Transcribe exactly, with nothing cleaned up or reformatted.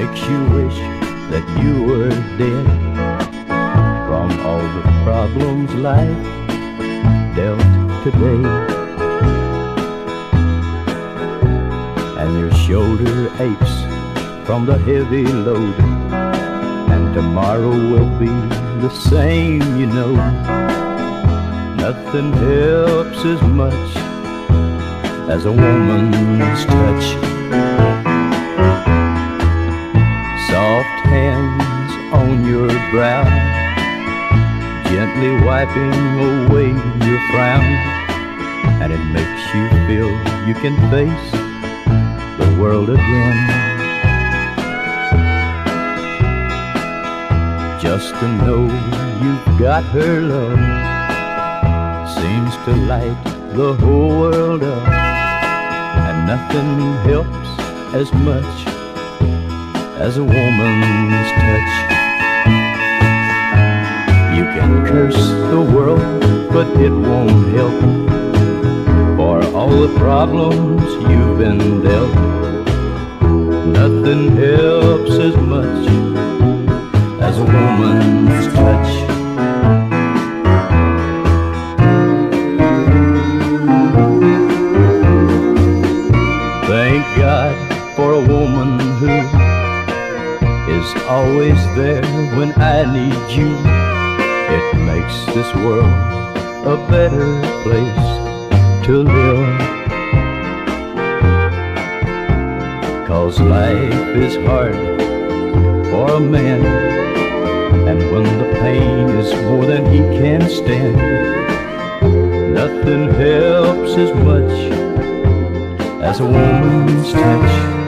makes you wish that you were dead from all the problems life dealt today. And your shoulder aches from the heavy load, and tomorrow will be the same, you know. Nothing helps as much as a woman's touch. Soft hands on your brow, gently wiping away your frown, and it makes you feel you can face the world again. Just to know you've got her love seems to light the whole world up, and nothing helps as much as a woman's touch. You can curse the world, but it won't help, for all the problems you've been dealt. Nothing helps as much as a woman's touch. Thank God for a woman who is always there when I need you. It makes this world a better place to live. 'Cause life is hard for a man, and when the pain is more than he can stand, nothing helps as much as a woman's touch.